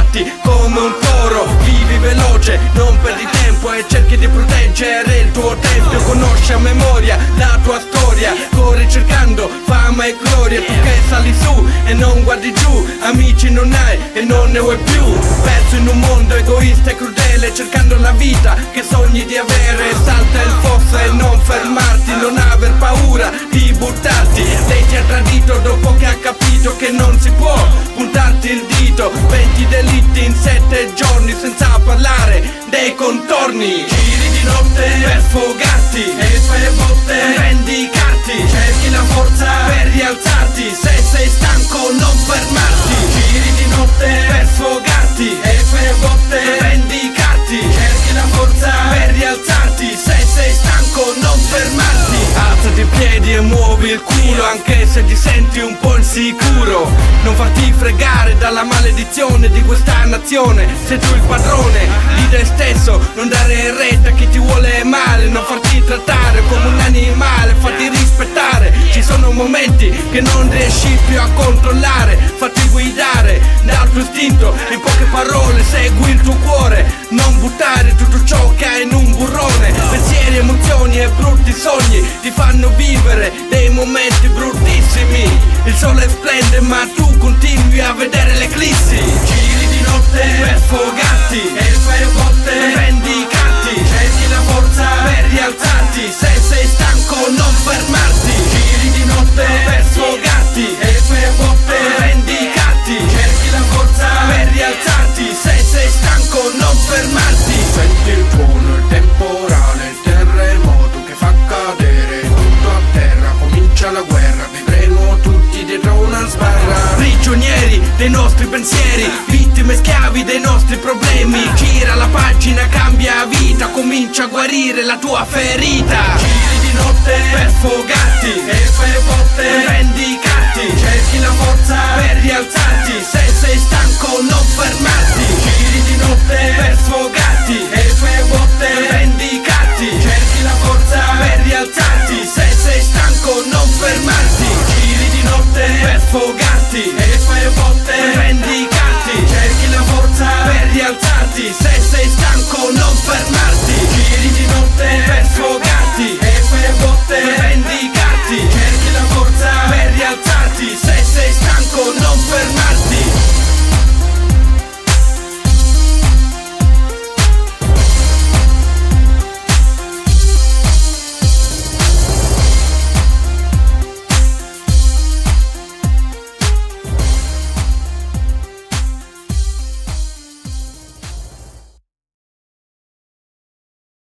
fatti come un toro. Vivi veloce, non perdi tempo e cerchi di proteggere il tuo tempio. Conosci a memoria la tua storia, corri cercando fama e gloria. Tu che sali su e non guardi giù, amici non hai e non ne vuoi più. Perso in un mondo egoista e crudele, cercando la vita che sogni di avere. Salta il fosso e non fermarti, non aver paura di buttarti. Lei ti ha tradito dopo che ha capito che non si può puntarti il dito. 20 delitti in 7 giorni senza parlare dei contorni. Giri di notte per sfogarti e fai botte per vendicarti. Cerchi la forza per rialzarti, se sei stanco non fermarti. Giri di notte per sfogarti e fai botte per vendicarti. Cerchi la forza per rialzarti, se sei stanco non fermarti. Alzati in piedi e muovi il culo, anche se ti senti un po' insicuro. Non farti fregare dalla maledizione di questa nazione, sei tu il padrone di te stesso. Non dare retta a chi ti vuole male, non farti trattare come un animale, farti rispettare. Ci sono momenti che non riesci più a controllare, fatti guidare dal tuo istinto. In poche parole segui il tuo cuore, non buttare tutto ciò che hai in un burrone. Pensieri, emozioni e brutti sogni ti fanno vivere dei momenti bruttissimi. Il sole splende ma tu continui a vedere l'eclissi. Giri di notte per sfogarti e fai botte per vendicarti. Cerchi la forza per rialzarti, se sei stanco non fermarti. Giri di notte per sfogarti e fai botte per vendicarti. Cerchi la forza per rialzarti, se sei stanco non fermarti. Senti il tuono, il temporale, il terremoto che fa cadere tutto a terra. Comincia la guerra, vivremo tutti dietro una sbarra. Prigionieri dei nostri pensieri, vittime schiavi dei nostri problemi. Gira la pagina, cambia vita, comincia a guarire la tua ferita. Giri di notte Per sfogarti e fai botte per vendicarti. cerchi la forza Per rialzarti, se sei stanco non fermarti. Giri di notte Per sfogarti e fai botte per vendicarti. cerchi la forza Per rialzarti, se sei stanco non fermarti. Giri di notte Per sfogarti e